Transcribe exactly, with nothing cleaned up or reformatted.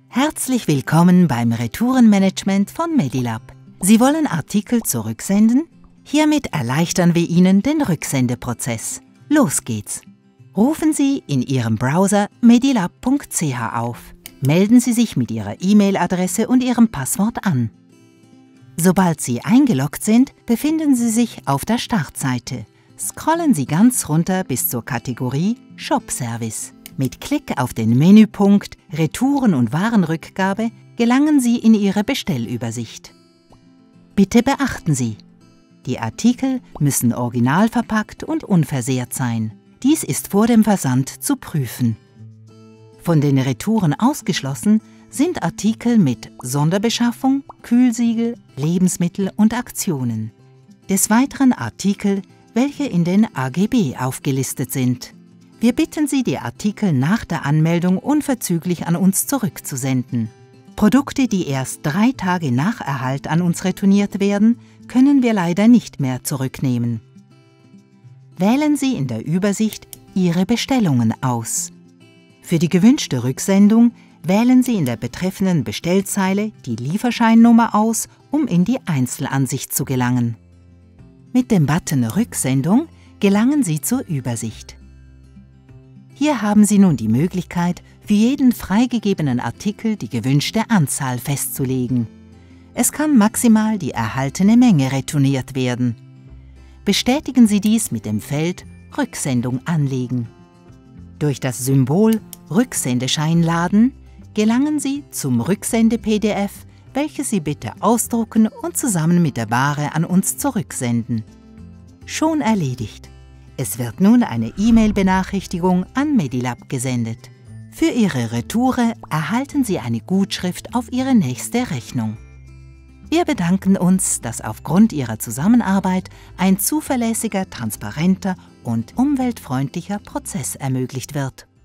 Herzlich willkommen beim Retourenmanagement von Medilab. Sie wollen Artikel zurücksenden? Hiermit erleichtern wir Ihnen den Rücksendeprozess. Los geht's! Rufen Sie in Ihrem Browser medilab punkt c h auf. Melden Sie sich mit Ihrer E-Mail-Adresse und Ihrem Passwort an. Sobald Sie eingeloggt sind, befinden Sie sich auf der Startseite. Scrollen Sie ganz runter bis zur Kategorie Shop Service. Mit Klick auf den Menüpunkt Retouren und Warenrückgabe gelangen Sie in Ihre Bestellübersicht. Bitte beachten Sie: Die Artikel müssen original verpackt und unversehrt sein. Dies ist vor dem Versand zu prüfen. Von den Retouren ausgeschlossen sind Artikel mit Sonderbeschaffung, Kühlsiegel, Lebensmittel und Aktionen. Des Weiteren Artikel, welche in den A G B aufgelistet sind. Wir bitten Sie, die Artikel nach der Anmeldung unverzüglich an uns zurückzusenden. Produkte, die erst drei Tage nach Erhalt an uns retourniert werden, können wir leider nicht mehr zurücknehmen. Wählen Sie in der Übersicht Ihre Bestellungen aus. Für die gewünschte Rücksendung wählen Sie in der betreffenden Bestellzeile die Lieferscheinnummer aus, um in die Einzelansicht zu gelangen. Mit dem Button Rücksendung gelangen Sie zur Übersicht. Hier haben Sie nun die Möglichkeit, für jeden freigegebenen Artikel die gewünschte Anzahl festzulegen. Es kann maximal die erhaltene Menge retourniert werden. Bestätigen Sie dies mit dem Feld Rücksendung anlegen. Durch das Symbol Rücksendeschein laden gelangen Sie zum Rücksende-P D F, welches Sie bitte ausdrucken und zusammen mit der Ware an uns zurücksenden. Schon erledigt! Es wird nun eine E-Mail-Benachrichtigung an Medilab gesendet. Für Ihre Retoure erhalten Sie eine Gutschrift auf Ihre nächste Rechnung. Wir bedanken uns, dass aufgrund Ihrer Zusammenarbeit ein zuverlässiger, transparenter und umweltfreundlicher Prozess ermöglicht wird.